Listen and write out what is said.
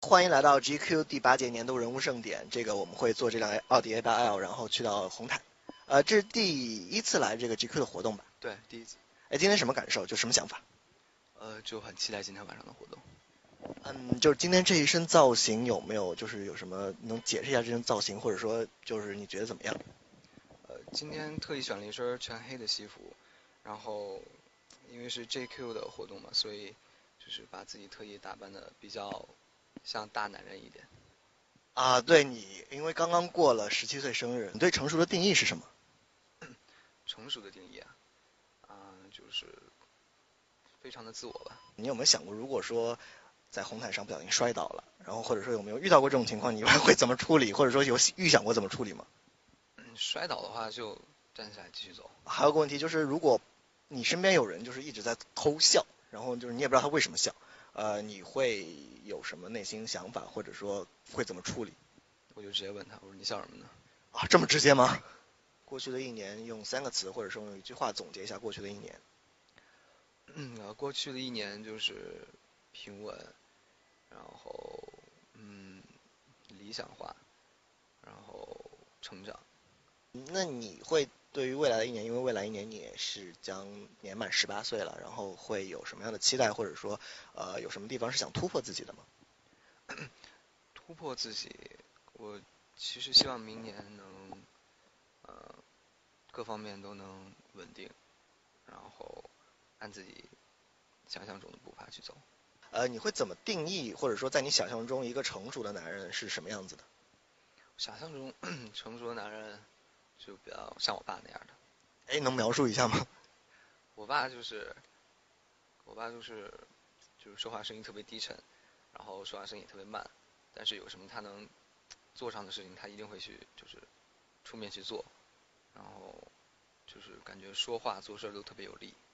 欢迎来到 GQ 第8届年度人物盛典。这个我们会坐这辆奥迪 A8L，然后去到红毯。这是第一次来这个 GQ 的活动吧？ 对，第一次。 今天什么感受？就什么想法？ 就很期待今天晚上的活动。 就是今天这一身造型有没有就是有什么能解释一下这身造型，或者说就是你觉得怎么样？ 今天特意选了一身全黑的西服，然后因为是 JQ 的活动嘛，所以就是把自己特意打扮的比较像大男人一点。 对你，因为刚刚过了17岁生日，你对成熟的定义是什么？ 成熟的定义就是非常的自我吧。 你有没有想过，如果说在红毯上不小心摔倒了，然后或者说有没有遇到过这种情况，你一般会怎么处理，或者说有预想过怎么处理吗？ 摔倒的话就站起来继续走。 还有个问题就是，如果你身边有人就是一直在偷笑，然后就是你也不知道他为什么笑，你会有什么内心想法，或者说会怎么处理？ 我就直接问他，我说你笑什么呢？ 这么直接吗？过去的一年用3个词或者说用一句话总结一下过去的一年。 过去的一年就是平稳，然后理想化，然后成长。 那你会对于未来的一年，因为未来一年你也是将年满18岁了，然后会有什么样的期待，或者说有什么地方是想突破自己的吗？ 突破自己，我其实希望明年能各方面都能稳定，然后按自己想象中的步伐去走。 你会怎么定义，或者说在你想象中一个成熟的男人是什么样子的？ 想象中成熟的男人就比较像我爸那样的。 能描述一下吗？ 我爸就是说话声音特别低沉，然后说话声音也特别慢，但是有什么他能做上的事情，他一定会去就是出面去做，然后就是感觉说话做事都特别有力。